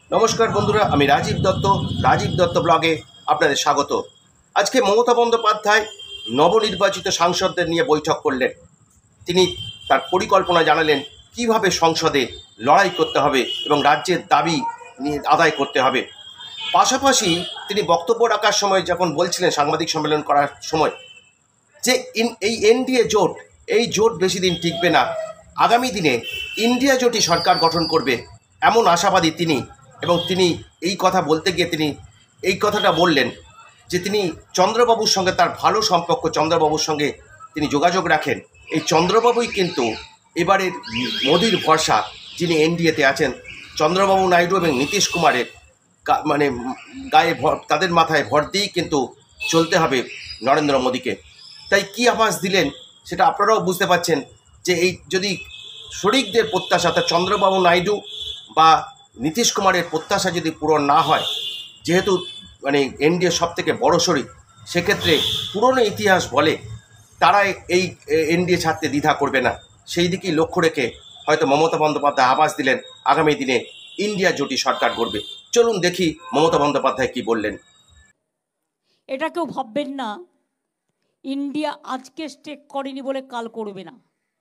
নমস্কার বন্ধুরা, আমি রাজীব দত্ত ব্লগে আপনাদের স্বাগত। আজকে মমতা বন্দ্যোপাধ্যায় নবনির্বাচিত সাংসদদের নিয়ে বৈঠক করলেন। তিনি তার পরিকল্পনা জানালেন কিভাবে সংসদে লড়াই করতে হবে এবং রাজ্যের দাবি নিয়ে আদায় করতে হবে। পাশাপাশি তিনি বক্তব্য রাখার সময় যখন বলছিলেন সাংবাদিক সম্মেলন করার সময় যে এই এনডিএ জোট, এই জোট বেশি দিন টিকবে না, আগামী দিনে ইন্ডিয়া জোটই সরকার গঠন করবে এমন আশাবাদী তিনি। এবং তিনি এই কথা বলতে গিয়ে তিনি এই কথাটা বললেন যে তিনি চন্দ্রবাবুর সঙ্গে তার ভালো সম্পর্ক, চন্দ্রবাবুর সঙ্গে তিনি যোগাযোগ রাখেন। এই চন্দ্রবাবুই কিন্তু এবারের মোদির ভরসা, যিনি এনডিএতে আছেন। চন্দ্রবাবু নাইডু এবং নীতিশ কুমারের মানে গায়ে তাদের মাথায় ভর দিয়েই কিন্তু চলতে হবে নরেন্দ্র মোদীকে। তাই কি আভাস দিলেন সেটা আপনারাও বুঝতে পারছেন যে এই যদি শরিকদের প্রত্যাশা, তা চন্দ্রবাবু নাইডু বা নীতিশ কুমারের প্রত্যাশা যদি পূরণ না হয়, যেহেতু মানে এনডিএ সব থেকে বড় শরিক, সেক্ষেত্রে পুরনো ইতিহাস বলে তারা এই এনডিএ ছাড়তে দ্বিধা করবে না। সেই দিকেই লক্ষ্য রেখে হয়তো মমতা বন্দ্যোপাধ্যায় আভাস দিলেন আগামী দিনে ইন্ডিয়া জোটই সরকার গড়বে। চলুন দেখি মমতা বন্দ্যোপাধ্যায় কি বললেন। এটা কেউ ভাববেন না ইন্ডিয়া আজকে স্টেক করেনি বলে কাল করবে না।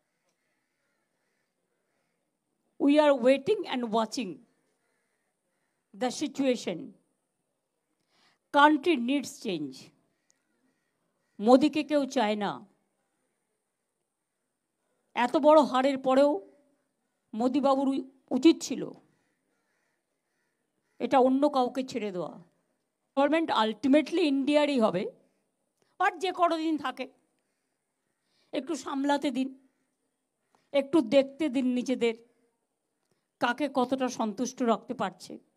We are waiting and watching the situation. Country needs change. মোদিকে কেউ চায় না। এত বড় হারের পরেও মোদিবাবুর উচিত ছিল এটা অন্য কাউকে ছেড়ে দেওয়া। গভর্নমেন্ট আলটিমেটলি ইন্ডিয়ারই হবে, বাট যে কতদিন থাকে একটু সামলাতে দিন, একটু দেখতে দিন নিজেদের কাকে কতটা সন্তুষ্ট রাখতে পারছে।